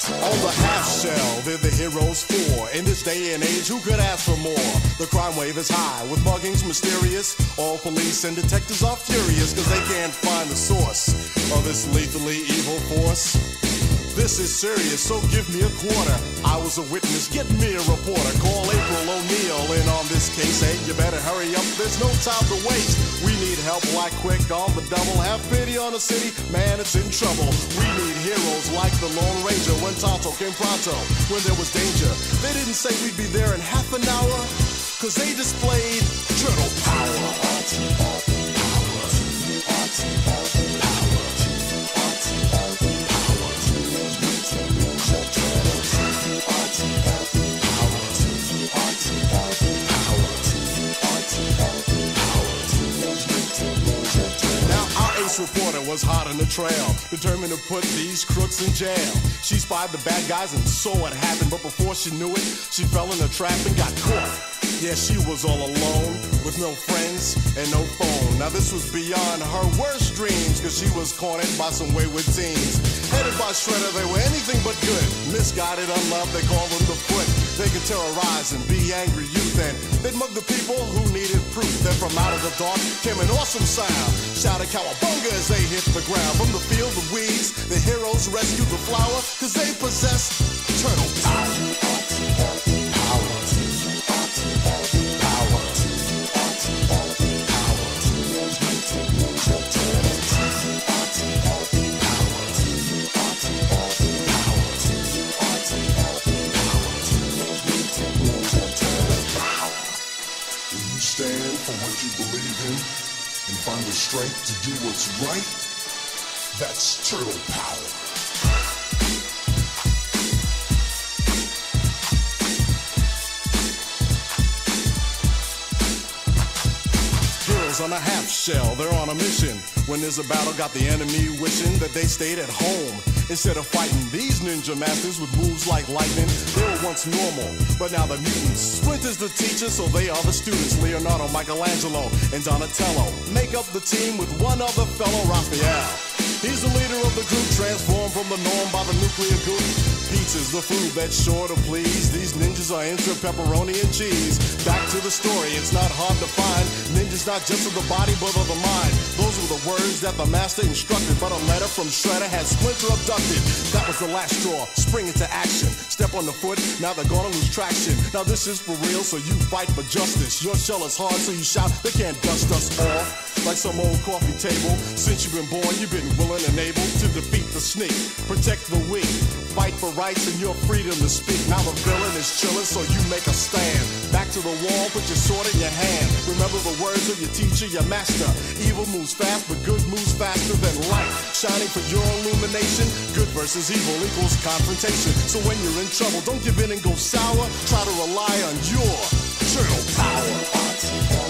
On the half shell, they're the heroes for. In this day and age, who could ask for more? The crime wave is high, with muggings mysterious. All police and detectives are furious, cause they can't find the source of this lethally evil force. This is serious, so give me a quarter. I was a witness, get me a reporter. Call April O'Neil in on this case. Hey, you better hurry up, there's no time to waste. We need help like quick on the double. Have pity on the city, man, it's in trouble. We need heroes like the Lone Ranger. When Tonto came pronto, when there was danger. They didn't say we'd be there in half an hour, cause they displayed turtle power. Reporter was hot on the trail, determined to put these crooks in jail. She spied the bad guys and saw what happened, but before she knew it, she fell in a trap and got caught. Yeah, she was all alone, with no friends and no phone. Now this was beyond her worst dreams, cause she was cornered by some wayward teens. Headed by Shredder, they were anything but good. Misguided, unloved, they called them the Foot. They could terrorize and be angry youth, and they'd mug the people who needed proof. Then from out of the dark came an awesome sound, shouted Cowabunga as they hit the ground. From the field of weeds, the heroes rescued the flower, cause they possess turtle power. Stand for what you believe in and find the strength to do what's right. That's turtle power. Heroes on a half shell, they're on a mission. When there's a battle, got the enemy wishing that they stayed at home. Instead of fighting these ninja masters with moves like lightning, they were once normal, but now they're mutants. Splinter's the teacher, so they are the students. Leonardo, Michelangelo, and Donatello make up the team with one other fellow, Raphael. He's the leader of the group, transformed from the norm by the nuclear goop. Pizza's the food that's sure to please. These ninjas are into pepperoni and cheese. Back to the story, it's not hard to find. Ninjas not just of the body, but of the mind. Those were the words that the master instructed, but a letter from Shredder had Splinter abducted. That was the last straw, spring into action. Step on the foot, now they're gonna lose traction. Now this is for real, so you fight for justice. Your shell is hard, so you shout, they can't dust us off like some old coffee table. Since you've been born, you've been willing and able to defeat the sneak, protect the weak, fight for rights and your freedom to speak. Now the villain is chilling, so you make a stand. Back to the wall, put your sword in your hand. Remember the words of your teacher, your master. Evil moves fast, but good moves faster than light. Shining for your illumination. Good versus evil equals confrontation. So when you're in trouble, don't give in and go sour. Try to rely on your turtle power.